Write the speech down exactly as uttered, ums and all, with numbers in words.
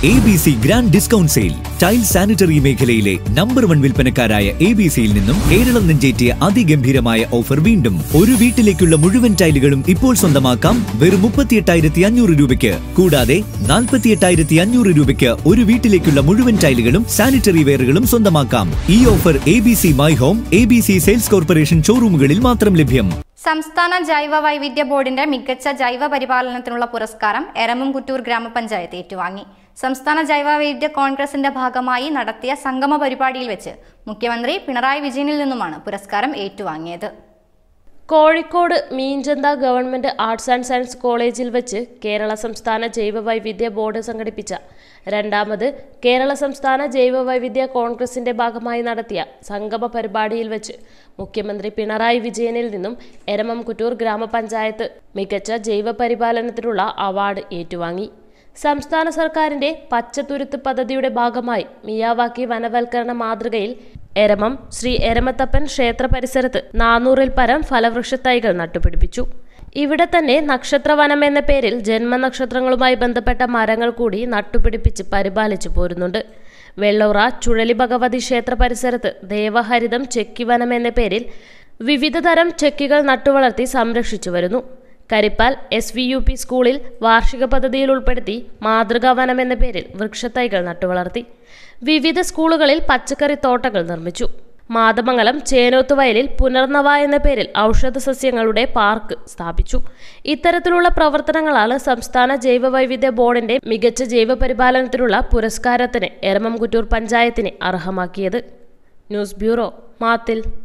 A B C Grand Discount Sale. Tile Sanitary മേഖലയിലെ number one വിൽപ്പനക്കാരായ A B C യിൽ നിന്നും കേരളം നെഞ്ചേറ്റിയ അതിഗംഭീരമായ ഓഫർ വീണ്ടും. ഒരു വീട്ടിലേക്കുള്ള മുഴുവൻ ടൈലുകളും ഇപ്പോൾ സ്വന്തമാക്കാം വെറും മുപ്പത്തിയെട്ടായിരത്തി അഞ്ഞൂറ് രൂപയ്ക്ക്. കൂടാതെ നാൽപ്പത്തിയെട്ടായിരത്തി അഞ്ഞൂറ് രൂപയ്ക്ക് ഒരു വീട്ടിലേക്കുള്ള മുഴുവൻ ടൈലുകളും സാനിറ്ററി വെയറുകളും സ്വന്തമാക്കാം. ഈ offer A B C my home, A B C sales corporation ഷോറൂമുകളിൽ മാത്രം ലഭ്യം. സംസ്ഥാന ജൈവ വൈവിധ്യ ബോർഡിന്റെ മികച്ച ജൈവ പരിപാലനത്തിനുള്ള പുരസ്കാരം എരമം കുട്ടൂർ ഗ്രാമപഞ്ചായത്ത് ഏറ്റുവാങ്ങി. സംസ്ഥാന ജൈവ വൈവിധ്യ കോൺഗ്രസിന്റെ ഭാഗമായി നടത്തിയ സംഗമ പരിപാടിയിൽ വെച്ച് മുഖ്യമന്ത്രി പിണറായി വിജയനിൽ നിന്നുമാണ് പുരസ്കാരം ഏറ്റുവാങ്ങിയത്. Kozhikode Meenchanda government arts and science കോളേജിൽ വെച്ച് കേരള സംസ്ഥാന ജൈവ വൈവിധ്യ ബോർഡ് സംഘടിപ്പിച്ച രണ്ടാമത് കേരള സംസ്ഥാന ജൈവ വൈവിധ്യ കോൺഗ്രസിന്റെ ഭാഗമായി നടത്തിയ സംഗമ പരിപാടിയിൽ വെച്ച് മുഖ്യമന്ത്രി പിണറായി വിജയനിൽ നിന്നും എരമം കുട്ടൂർ ഗ്രാമപഞ്ചായത്ത് മികച്ച ജൈവ പരിപാലനത്തിനുള്ള അവാർഡ് ഏറ്റുവാങ്ങി. സംസ്ഥാന സർക്കാരിന്റെ പച്ചത്തുരുത്ത് പദ്ധതിയുടെ ഭാഗമായി മിയാവാക്കി വനവൽക്കരണ മാതൃകയിൽ എരമം ശ്രീ എരമത്തപ്പൻ ക്ഷേത്ര പരിസരത്ത് നാനൂറിൽ പരം ഫലവൃക്ഷ തൈകൾ നട്ടുപിടിപ്പിച്ചു. ഇവിടെ തന്നെ നക്ഷത്രവനം എന്ന പേരിൽ ജന്മനക്ഷത്രങ്ങളുമായി ബന്ധപ്പെട്ട മരങ്ങൾ കൂടി നട്ടുപിടിപ്പിച്ച് പരിപാലിച്ചു പോരുന്നുണ്ട്. വെള്ളൂറ ചുഴലി ഭഗവതി ക്ഷേത്ര പരിസരത്ത് ദേവഹരിതം ചെക്കിവനം എന്ന പേരിൽ വിവിധ തരം ചെക്കികൾ നട്ടുവളർത്തി സംരക്ഷിച്ചു വരുന്നു. Karippal S V U P സ്കൂളിൽ വാർഷിക പദ്ധതിയിൽ ഉൾപ്പെടുത്തി മാതൃകാവനം എന്ന പേരിൽ വൃക്ഷത്തൈകൾ നട്ടുവളർത്തി. വിവിധ സ്കൂളുകളിൽ പച്ചക്കറി തോട്ടങ്ങൾ നിർമ്മിച്ചു. മാതമംഗലം ചേനോത്തുവയലിൽ പുനർനവ എന്ന പേരിൽ ഔഷധ സസ്യങ്ങളുടെ പാർക്ക് സ്ഥാപിച്ചു. ഇത്തരത്തിലുള്ള പ്രവർത്തനങ്ങളാണ് സംസ്ഥാന ജൈവ വൈവിധ്യ ബോർഡിന്റെ മികച്ച ജൈവ പരിപാലനത്തിനുള്ള പുരസ്കാരത്തിന് എരമം കുട്ടൂർ പഞ്ചായത്തിനെ അർഹമാക്കിയത്. News bureau, മാത്തിൽ.